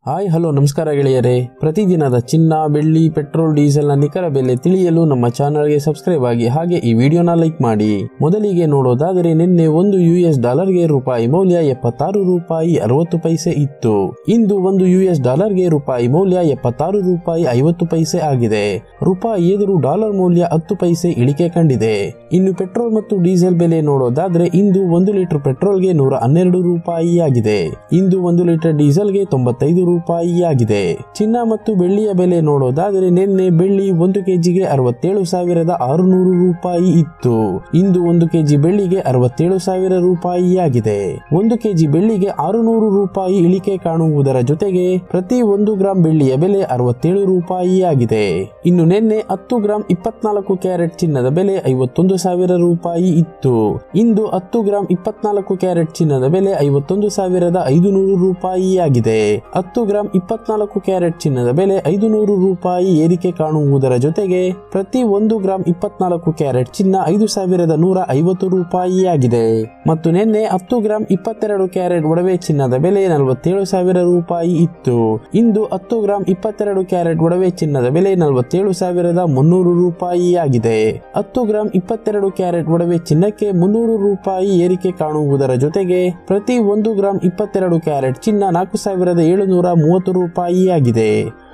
Hi hello ನಮಸ್ಕಾರ ಗೆಳೆಯರೇ, ಪ್ರತಿದಿನದ ಚಿನ್ನ, ಬೆಳ್ಳಿ, ಪೆಟ್ರೋಲ್, ಡೀಸೆಲ್ ನ ನಿಖರ ಬೆಲೆ ತಿಳಿಯಲು ನಮ್ಮ ಚಾನಲ್ಗೆ ಸಬ್ಸ್ಕ್ರೈಬ್ ಆಗಿ, ಹಾಗೆ ಈ ವಿಡಿಯೋನ ಲೈಕ್ ಮಾಡಿ. ಮೊದಲಿಗೆ ನೋಡೋದಾದರೆ ನಿನ್ನೆ ಒಂದು US ಡಾಲರ್ಗೆ ರೂಪಾಯಿ ಮೌಲ್ಯ 76 ರೂಪಾಯಿ 60 ಪೈಸೆ ಇತ್ತು. ಇಂದು ಒಂದು US ಡಾಲರ್ಗೆ ರೂಪಾಯಿ ಮೌಲ್ಯ 76 ರೂಪಾಯಿ 50 ಪೈಸೆ ಆಗಿದೆ. ರೂಪಾಯಿ ಎದುರು ಡಾಲರ್ ಮೌಲ್ಯ 10 ಪೈಸೆ ಇಳಿಕೆ ಕಂಡಿದೆ. ಇನ್ನು ಪೆಟ್ರೋಲ್ ಮತ್ತು ಡೀಸೆಲ್ ಬೆಲೆ ನೋಡೋದಾದ್ರೆ ಇಂದು 1 ಲೀಟರ್ ಪೆಟ್ರೋಲ್ಗೆ 112 ರೂಪಾಯಿ ಆಗಿದೆ. ಇಂದು 1 ಲೀಟರ್ ಡೀಸೆಲ್ಗೆ 95 ರೂಪಾಯಿ ಆಗಿದೆ. ಚಿನ್ನ ಮತ್ತು ಬೆಳ್ಳಿಯ ಬೆಲೆ ನೋಡೋದಾದರೆ ನಿನ್ನೆ ಬೆಳ್ಳಿ 1 ಕೆಜಿಗೆ 67,600 ರೂಪಾಯಿ ಇತ್ತು. ಇಂದು 1 ಕೆಜಿ ಬೆಳ್ಳಿಗೆ 67,000 ರೂಪಾಯಿ ಆಗಿದೆ. 1 ಕೆಜಿ ಬೆಳ್ಳಿಗೆ 600 ರೂಪಾಯಿ ಇಳಿಕೆ ಕಾಣುವುದರ ಜೊತೆಗೆ ಪ್ರತಿ 1 ಗ್ರಾಂ ಬೆಳ್ಳಿಯ ಬೆಲೆ 67 ರೂಪಾಯಿ ಆಗಿದೆ. ಇನ್ನು ನಿನ್ನೆ 10 ಗ್ರಾಂ 24 ಕ್ಯಾರೆಟ್ ಚಿನ್ನದ ಬೆಲೆ 51,000 ರೂಪಾಯಿ ಇತ್ತು. ಇಂದು 10 ಗ್ರಾಂ 24 ಕ್ಯಾರೆಟ್ ಚಿನ್ನದ ಬೆಲೆ 51,500 ರೂಪಾಯಿ ಆಗಿದೆ. 10 ಗ್ರಾಂ 24 ಕ್ಯಾರೆಟ್ ಚಿನ್ನದ ಬೆಲೆ 500 ರೂಪಾಯಿ ಏರಿಕೆ ಕಾಣುವುದರ ಜೊತೆಗೆ ಪ್ರತಿ 1 ಗ್ರಾಂ 24 ಕ್ಯಾರೆಟ್ ಚಿನ್ನ 5,150 ರೂಪಾಯಿ ಆಗಿದೆ. ಮತ್ತು ನಿನ್ನೆ 10 ಗ್ರಾಂ 22 ಕ್ಯಾರೆಟ್ ಒಡವೆ ಚಿನ್ನದ ಬೆಲೆ 47,000 ರೂಪಾಯಿ ಇತ್ತು. ಇಂದು 10 ಗ್ರಾಂ 22 ಕ್ಯಾರೆಟ್ ಒಡವೆ ಚಿನ್ನದ ಬೆಲೆ 47,300 ರೂಪಾಯಿ ಆಗಿದೆ. 10 ಗ್ರಾಂ 22 ಕ್ಯಾರೆಟ್ ಒಡವೆ ಚಿನ್ನಕ್ಕೆ 300 ರೂಪಾಯಿ ಏರಿಕೆ ಕಾಣುವುದರ ಜೊತೆಗೆ ಪ್ರತಿ 1 ಗ್ರಾಂ 22 ಕ್ಯಾರೆಟ್ ಚಿನ್ನ 4,730 ರೂಪಾಯಿ ಆಗಿದೆ.